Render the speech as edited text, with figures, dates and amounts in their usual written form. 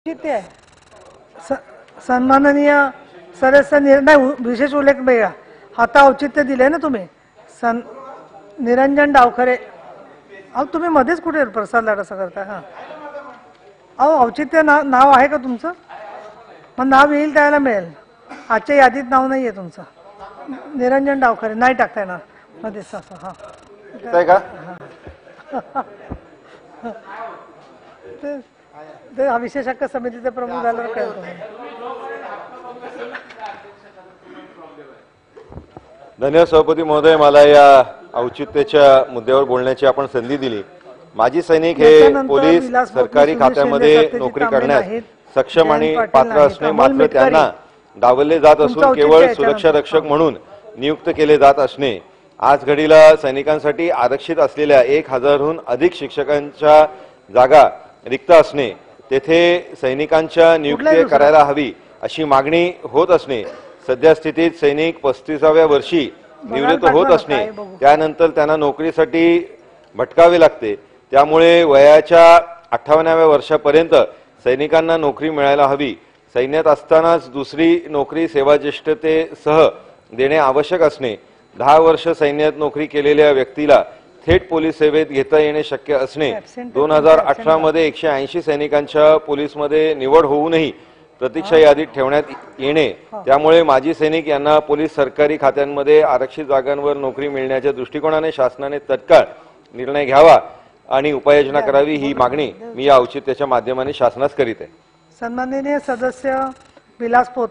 किती आहे सन्माननीय सदस्य निर्णय विशेष उल्लेख बघा आता औचित्य दिले ना तुम्ही निरंजन डावखरे अहो तुम्ही मध्येच कुठे प्रसाद लाड असं करता हा अहो औचित्य नाव आहे का तुमचं मग नाव येईल त्याला मिळेल आजच्या यादीत नाव नाही आहे तुमचं निरंजन डावखरे नाही टाकता येणार मध्येच असं हा ते विशेष हक्क समितीचे प्रमुख झाल्यावर कळतो. धन्यवाद सभापती महोदय, मला या औचित्याच्या मुद्द्यावर बोलण्याची आपण संधी दिली. माजी सैनिक हे पोलीस सरकारी खात्यामध्ये नोकरी करण्यास सक्षम आणि पात्र असणे, मात्र त्यांना डावलले जात असून केवळ सुरक्षा रक्षक म्हणून नियुक्त केले जात असणे, आज घडीला सैनिकांसाठी आरक्षित असलेल्या 1000हून अधिक शिक्षकांच्या जागा रिक्त असणे, तेथे सैनिकांच्या नियुक्ती करायला हवी अशी मागणी होत असणे, सध्या स्थितीत सैनिक 35व्या वर्षी निवृत्त होत असणे, त्यानंतर त्यांना नोकरीसाठी भटकावे लागते, त्यामुळे वयाच्या 58व्या वर्षापर्यंत सैनिकांना नोकरी मिळायला हवी. सैन्यात असतानाच दुसरी नोकरी सेवाज्येष्ठतेसह देणे आवश्यक असणे, 10 वर्ष सैन्यात नोकरी केलेल्या व्यक्तीला थेट पोलीस सेवेत घेता येणे शक्य असणे, 2018 मध्ये 180 सैनिकांच्या पोलीसमध्ये निवड होऊनही प्रतीक्षा यादीत ठेवण्यात येणे, त्यामुळे माजी सैनिक यांना पोलीस सरकारी खात्यांमध्ये आरक्षित जागांवर नोकरी मिळण्याच्या दृष्टिकोनाने शासनाने तत्काळ निर्णय घ्यावा आणि उपाययोजना करावी, ही मागणी मी या औचित्याच्या माध्यमाने शासनास करीत आहे. सन्माननीय सदस्य विलास